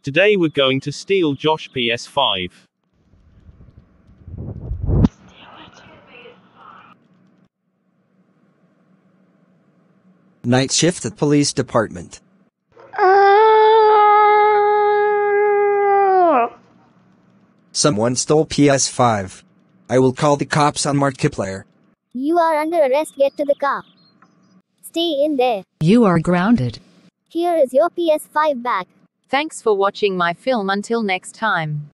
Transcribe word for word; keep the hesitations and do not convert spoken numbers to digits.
Today we're going to steal Josh P S five. Night shift at police department. Someone stole P S five. I will call the cops on Markiplier. You are under arrest. Get to the car. Stay in there. You are grounded. Here is your P S five back. Thanks for watching my film. Until next time.